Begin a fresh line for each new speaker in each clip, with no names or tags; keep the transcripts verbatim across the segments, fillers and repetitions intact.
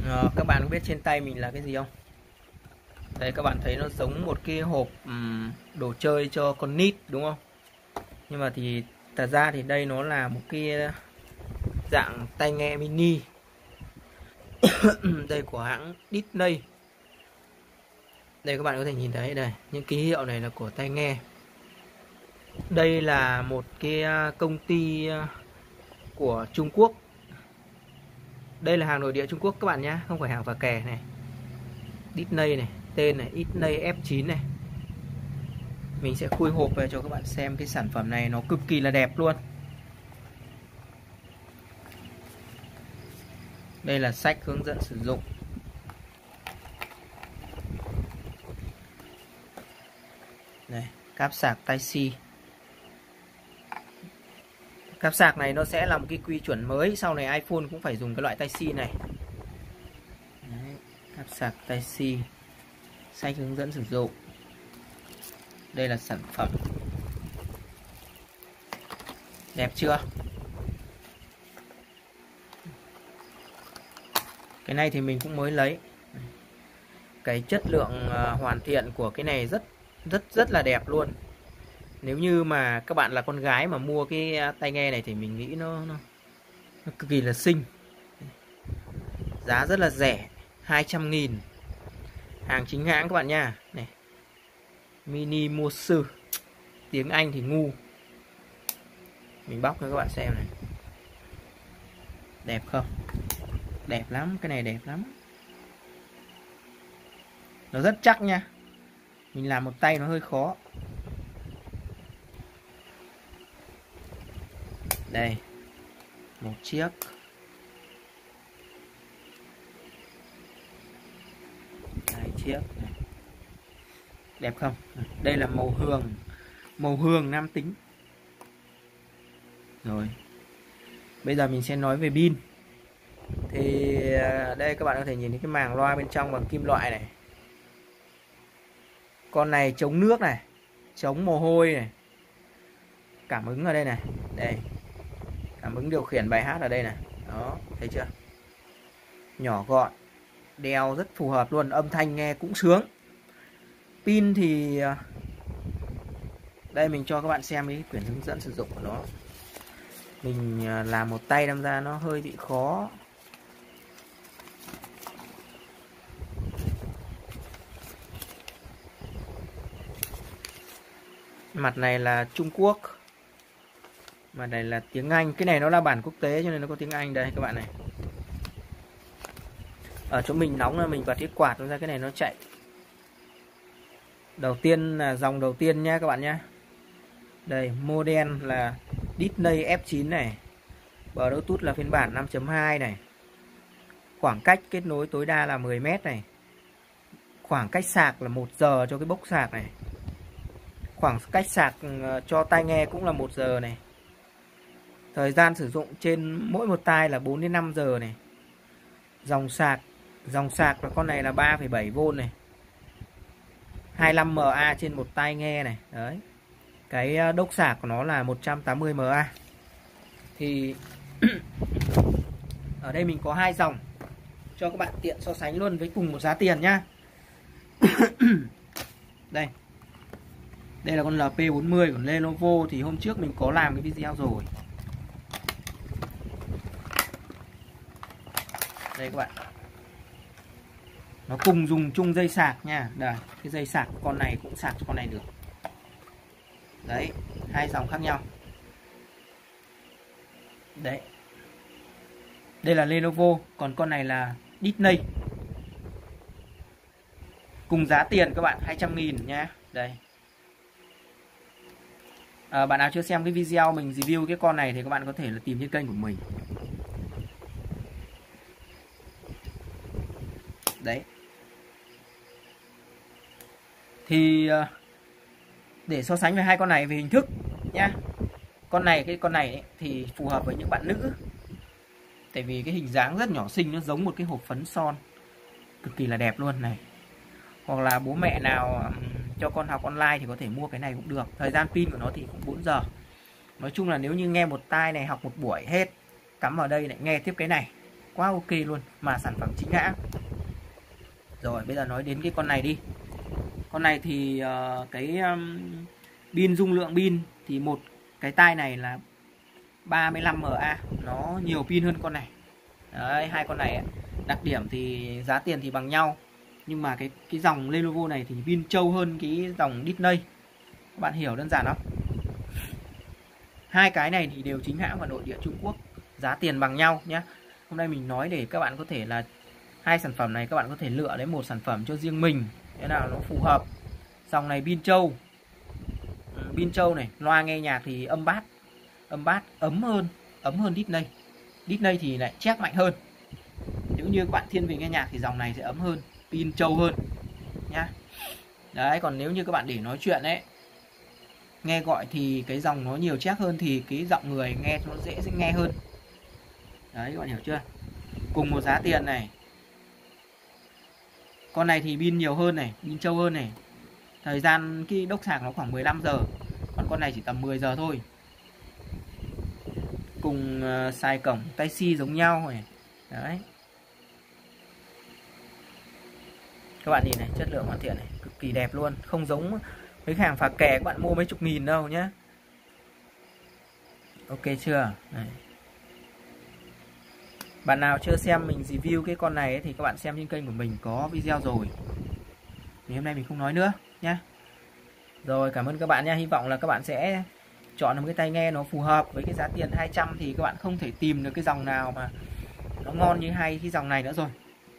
Ờ, các bạn có biết trên tay mình là cái gì không? Đây các bạn thấy nó giống một cái hộp ừm, đồ chơi cho con nít đúng không? Nhưng mà thì thật ra thì đây nó là một cái dạng tai nghe mini. Đây của hãng Disney. Đây các bạn có thể nhìn thấy đây, những ký hiệu này là của tai nghe. Đây là một cái công ty của Trung Quốc. Đây là hàng nội địa Trung Quốc các bạn nhé, không phải hàng phà kè này. Disney này, tên này Disney ép chín này. Mình sẽ khui hộp về cho các bạn xem cái sản phẩm này, nó cực kỳ là đẹp luôn. Đây là sách hướng dẫn sử dụng. Này, cáp sạc Type-C. Cáp sạc này nó sẽ là một cái quy chuẩn mới, sau này iPhone cũng phải dùng cái loại Type-C này. Đấy, cáp sạc Type-C. Sách hướng dẫn sử dụng. Đây là sản phẩm. Đẹp chưa? Cái này thì mình cũng mới lấy. Cái chất lượng hoàn thiện của cái này rất rất rất là đẹp luôn. Nếu như mà các bạn là con gái mà mua cái tai nghe này thì mình nghĩ nó, nó, nó cực kỳ là xinh. Giá rất là rẻ, hai trăm nghìn. Hàng chính hãng các bạn nha. Này, Mini Mose. Tiếng Anh thì ngu. Mình bóc cho các bạn xem này. Đẹp không? Đẹp lắm, cái này đẹp lắm. Nó rất chắc nha. Mình làm một tay nó hơi khó. Đây, một chiếc. Hai chiếc. Đẹp không? Đây là màu hường. Màu hường nam tính. Rồi. Bây giờ mình sẽ nói về pin. Thì đây các bạn có thể nhìn thấy cái màng loa bên trong bằng kim loại này. Con này chống nước này, chống mồ hôi này. Cảm ứng ở đây này. Đây. Cảm ứng điều khiển bài hát ở đây này. Đó, thấy chưa? Nhỏ gọn, đeo rất phù hợp luôn, âm thanh nghe cũng sướng. Pin thì đây mình cho các bạn xem cái quyển hướng dẫn sử dụng của nó. Mình làm một tay đâm ra nó hơi bị khó. Mặt này là Trung Quốc. Mặt này là tiếng Anh. Cái này nó là bản quốc tế cho nên nó có tiếng Anh đây các bạn này. Ở chỗ mình nóng là mình bật cái quạt ra, cái này nó chạy. Đầu tiên là dòng đầu tiên nha các bạn nhé. Đây, model là Disney ép chín này. Bluetooth là phiên bản năm chấm hai này. Khoảng cách kết nối tối đa là mười mét này. Khoảng cách sạc là một giờ cho cái bốc sạc này. Khoảng cách sạc cho tai nghe cũng là một giờ này. Thời gian sử dụng trên mỗi một tai là bốn đến năm giờ này. Dòng sạc, dòng sạc là con này là ba phẩy bảy vôn này. hai mươi lăm mét trên một tai nghe này. Đấy. Cái đốc sạc của nó là một trăm tám mươi mét. Thì ở đây mình có hai dòng cho các bạn tiện so sánh luôn với cùng một giá tiền nhá. Đây. Đây là con lờ pê bốn mươi của Lenovo, thì hôm trước mình có làm cái video rồi. Đây các bạn. Nó cùng dùng chung dây sạc nha. Đây, cái dây sạc của con này cũng sạc cho con này được. Đấy, hai dòng khác nhau. Đấy. Đây là Lenovo, còn con này là Disney. Cùng giá tiền các bạn, hai trăm nghìn nha. Đây. À, bạn nào chưa xem cái video mình review cái con này thì các bạn có thể là tìm trên kênh của mình. Đấy. Thì để so sánh với hai con này về hình thức nhá. Con này cái con này ấy, thì phù hợp với những bạn nữ. Tại vì cái hình dáng rất nhỏ xinh, nó giống một cái hộp phấn son. Cực kỳ là đẹp luôn này. Hoặc là bố mẹ nào cho con học online thì có thể mua cái này cũng được. Thời gian pin của nó thì cũng bốn giờ. Nói chung là nếu như nghe một tai này học một buổi hết, cắm vào đây lại nghe tiếp cái này quá ok luôn, mà sản phẩm chính hãng. Rồi bây giờ nói đến cái con này đi. Con này thì uh, cái um, pin, dung lượng pin thì một cái tai này là ba mươi lăm mAh, nó nhiều pin hơn con này. Đấy, hai con này đặc điểm thì giá tiền thì bằng nhau, nhưng mà cái cái dòng Lenovo này thì pin trâu hơn cái dòng Disney. Các bạn hiểu đơn giản không? Hai cái này thì đều chính hãng và nội địa Trung Quốc, giá tiền bằng nhau nhé. Hôm nay mình nói để các bạn có thể là hai sản phẩm này các bạn có thể lựa lấy một sản phẩm cho riêng mình, thế nào nó phù hợp. Dòng này pin trâu, pin trâu này, loa nghe nhạc thì âm bass, âm bass ấm hơn, ấm hơn Disney. Disney thì lại chép mạnh hơn. Nếu như các bạn thiên về nghe nhạc thì dòng này sẽ ấm hơn, pin trâu hơn nhá. Đấy, còn nếu như các bạn để nói chuyện ấy, nghe gọi thì cái dòng nó nhiều chép hơn, thì cái giọng người nghe nó dễ dễ nghe hơn. Đấy, các bạn hiểu chưa? Cùng một giá tiền này, con này thì pin nhiều hơn này, pin trâu hơn này. Thời gian cái đốc sạc nó khoảng mười lăm giờ, còn con này chỉ tầm mười giờ thôi. Cùng uh, xài cổng Type-C giống nhau này. Đấy. Các bạn nhìn này, chất lượng hoàn thiện này, cực kỳ đẹp luôn, không giống mấy hàng phà kè các bạn mua mấy chục nghìn đâu nhé. Ok chưa? Này. Bạn nào chưa xem mình review cái con này ấy, thì các bạn xem trên kênh của mình có video rồi. Thì hôm nay mình không nói nữa nhé. Rồi, cảm ơn các bạn nha. Hy vọng là các bạn sẽ chọn một cái tai nghe nó phù hợp với cái giá tiền hai trăm, thì các bạn không thể tìm được cái dòng nào mà nó ngon như hay cái dòng này nữa rồi.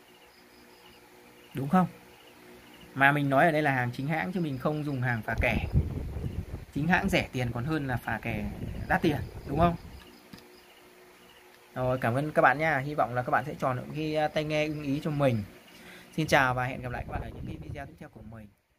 Đúng không? Mà mình nói ở đây là hàng chính hãng chứ mình không dùng hàng phà kè. Chính hãng rẻ tiền còn hơn là phà kè đắt tiền, đúng không? Rồi, cảm ơn các bạn nha. Hy vọng là các bạn sẽ chọn được cái tai nghe ưng ý cho mình. Xin chào và hẹn gặp lại các bạn ở những cái video tiếp theo của mình.